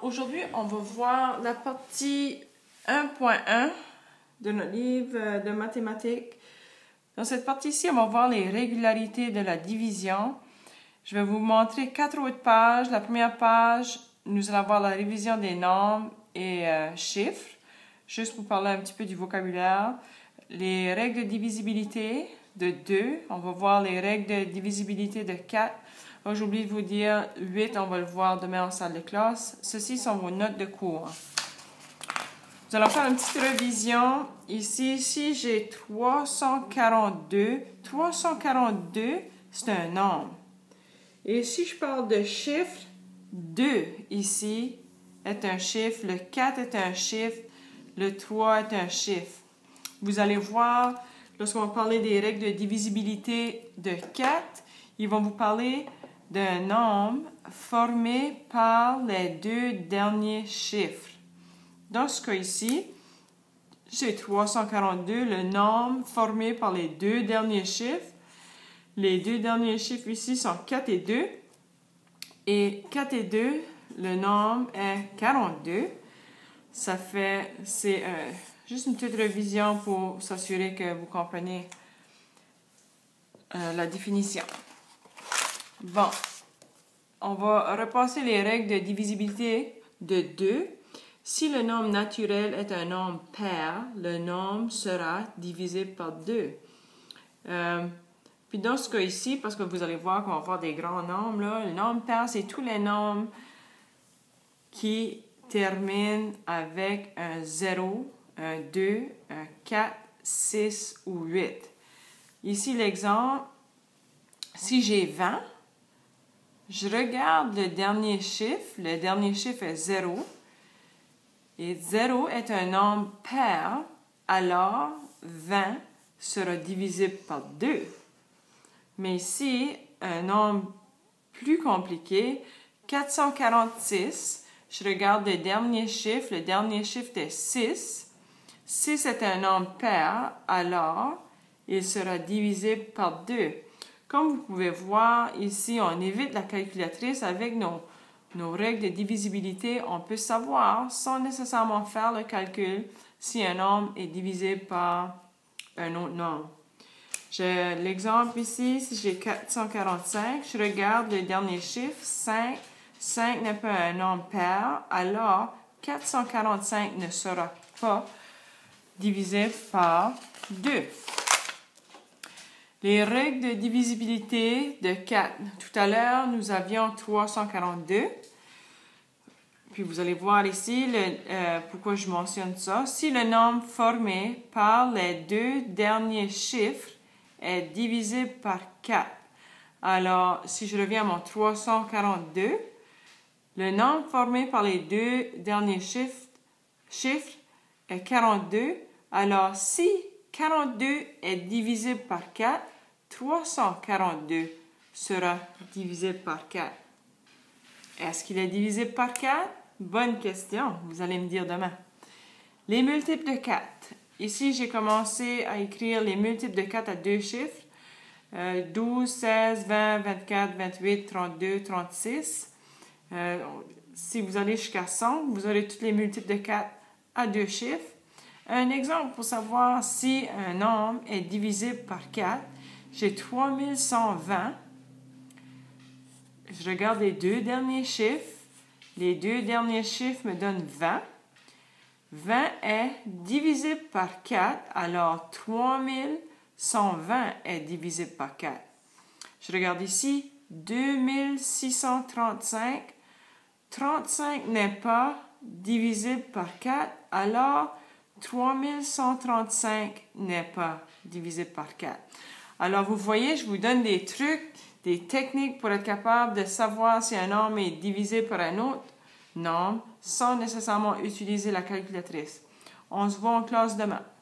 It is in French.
aujourd'hui, on va voir la partie 1.1 de notre livre de mathématiques. Dans cette partie-ci, on va voir les régularités de la division. Je vais vous montrer 4 autres pages. La première page, nous allons voir la révision des nombres et chiffres, juste pour parler un petit peu du vocabulaire. Les règles de divisibilité de 2. On va voir les règles de divisibilité de 4. Oh, j'ai oublié de vous dire 8, on va le voir demain en salle de classe. Ceci sont vos notes de cours. Nous allons faire une petite révision. Ici j'ai 342. 342, c'est un nombre. Et si je parle de chiffre, 2 ici est un chiffre, le 4 est un chiffre, le 3 est un chiffre. Vous allez voir, lorsqu'on va parler des règles de divisibilité de 4, ils vont vous parler d'un nombre formé par les deux derniers chiffres. Dans ce cas ici, j'ai 342, le nombre formé par les deux derniers chiffres. Les deux derniers chiffres ici sont 4 et 2. Et 4 et 2, le nombre est 42. C'est juste une petite révision pour s'assurer que vous comprenez la définition. Bon, on va repasser les règles de divisibilité de 2. Si le nombre naturel est un nombre pair, le nombre sera divisé par 2. Puis dans ce cas ici, parce que vous allez voir qu'on va avoir des grands nombres, là, le nombre pair, c'est tous les nombres qui terminent avec un 0, un 2, un 4, 6 ou 8. Ici, l'exemple, si j'ai 20, je regarde le dernier chiffre est 0, et 0 est un nombre pair, alors 20 sera divisé par 2. Mais ici, un nombre plus compliqué, 446, je regarde le dernier chiffre est 6. 6 est un nombre pair, alors il sera divisé par 2. Comme vous pouvez voir ici, on évite la calculatrice avec nos règles de divisibilité. On peut savoir, sans nécessairement faire le calcul, si un nombre est divisé par un autre nombre. J'ai l'exemple ici, si j'ai 445, je regarde le dernier chiffre, 5. 5 n'est pas un nombre pair, alors 445 ne sera pas divisé par 2. Les règles de divisibilité de 4. Tout à l'heure, nous avions 342. Puis vous allez voir ici pourquoi je mentionne ça. Si le nombre formé par les deux derniers chiffres est divisé par 4. Alors, si je reviens à mon 342, le nombre formé par les deux derniers chiffres est 42. Alors, si 42 est divisé par 4, 342 sera divisé par 4. Est-ce qu'il est divisé par 4? Bonne question, vous allez me dire demain. Les multiples de 4. Ici, j'ai commencé à écrire les multiples de 4 à deux chiffres. 12, 16, 20, 24, 28, 32, 36. Si vous allez jusqu'à 100, vous aurez tous les multiples de 4 à deux chiffres. Un exemple pour savoir si un nombre est divisé par 4, j'ai 3120. Je regarde les deux derniers chiffres. Les deux derniers chiffres me donnent 20. 20 est divisé par 4, alors 3120 est divisé par 4. Je regarde ici, 2635. 35 n'est pas divisé par 4, alors 3135 n'est pas divisé par 4. Alors, vous voyez, je vous donne des trucs, des techniques pour être capable de savoir si un nombre est divisé par un autre nombre sans nécessairement utiliser la calculatrice. On se voit en classe demain.